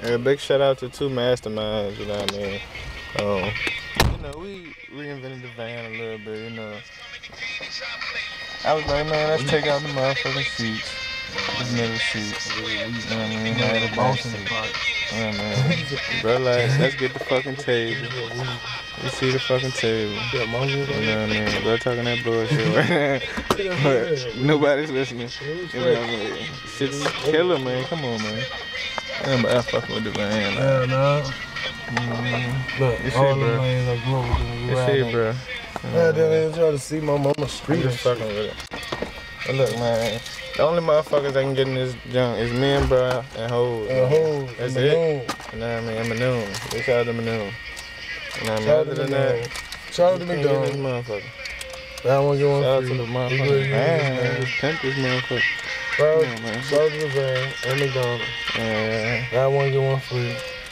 Big shout out to two masterminds, you know what I mean? We reinvented the van a little bit, you know. I was like, man, let's take out the motherfucking seats. The middle seats. You know what I mean? Had the back seat. Yeah, man. Bro, like, let's get the fucking table. You see the fucking table. You know what I mean? Bro, talking that bullshit right now. But nobody's listening. You know what I mean? Shit's killer, man. Come on, man. I'm fucking with the van. Yeah, nah. Look, you see, all bro. the lanes are global. You see, bro. Yeah, they try to see my mama street. I'm just fucking with it. But look, man. The only motherfuckers that can get in this junk is me and bro and Hov. That's it. You know what I mean? And Manoon. They shout out to Manoon. You know what I mean? Other than that, shout out to McDonald's. McDonald's. Motherfucker. I want to get one Shout out free. to the motherfucker. Man, just pimp this motherfucker. Bro, man. shout out to the van and McDonald's. Yeah. I want to get one free.